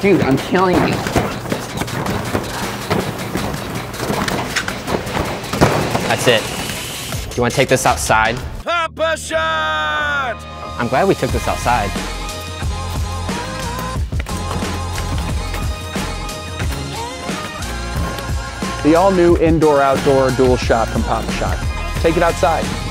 Dude, I'm killing you. That's it. You want to take this outside? Papa shot! I'm glad we took this outside. The all-new indoor-outdoor dual shot from Papa Shot. Take it outside.